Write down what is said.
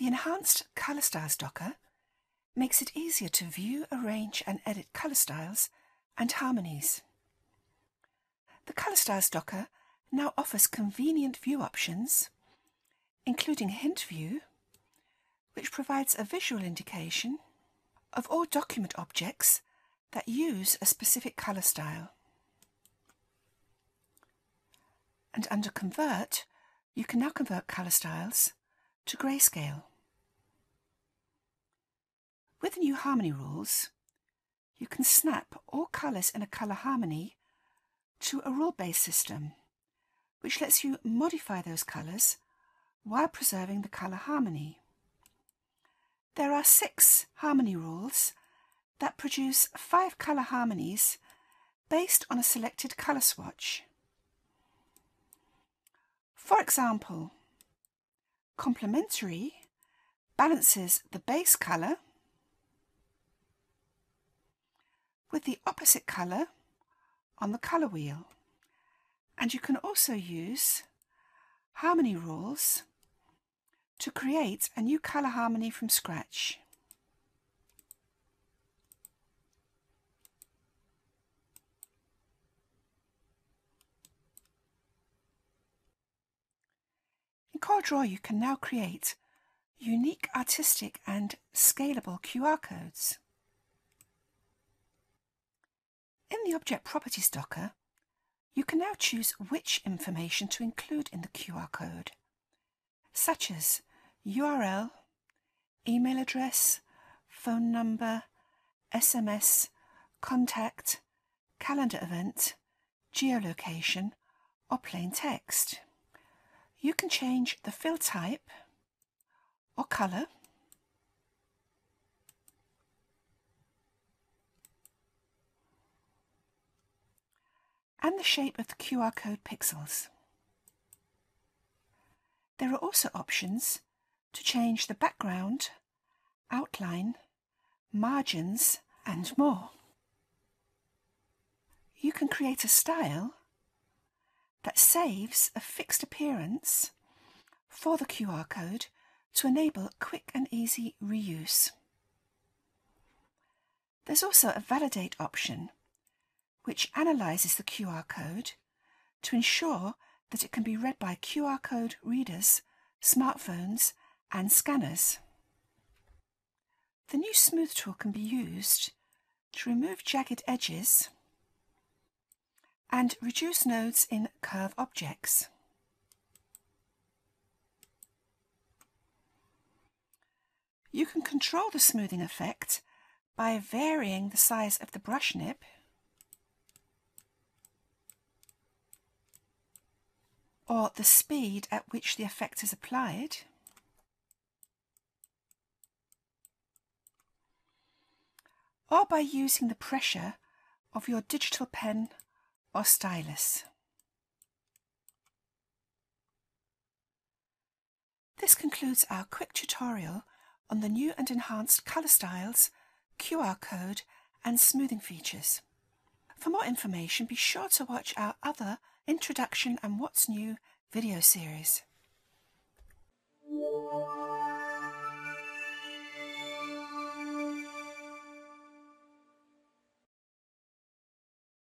The Enhanced Color Styles docker makes it easier to view, arrange and edit color styles and harmonies. The Color Styles docker now offers convenient view options, including Hint View, which provides a visual indication of all document objects that use a specific color style. And under Convert, you can now convert color styles to Grayscale. With the new harmony rules, you can snap all colors in a color harmony to a rule-based system, which lets you modify those colors while preserving the color harmony. There are 6 harmony rules that produce 5 color harmonies based on a selected color swatch. For example, complementary balances the base color with the opposite color on the color wheel, and you can also use harmony rules to create a new color harmony from scratch. In CorelDRAW, you can now create unique, artistic and scalable QR codes. In the Object Properties docker, you can now choose which information to include in the QR code, such as URL, email address, phone number, SMS, contact, calendar event, geolocation, or plain text. You can change the fill type or color, and the shape of the QR code pixels. There are also options to change the background, outline, margins, and more. You can create a style that saves a fixed appearance for the QR code to enable quick and easy reuse. There's also a validate option, which analyzes the QR code to ensure that it can be read by QR code readers, smartphones and scanners. The new Smooth tool can be used to remove jagged edges and reduce nodes in curve objects. You can control the smoothing effect by varying the size of the brush nib, or the speed at which the effect is applied, or by using the pressure of your digital pen or stylus. This concludes our quick tutorial on the new and enhanced color styles, QR code and smoothing features. For more information, be sure to watch our other Introduction and What's New video series.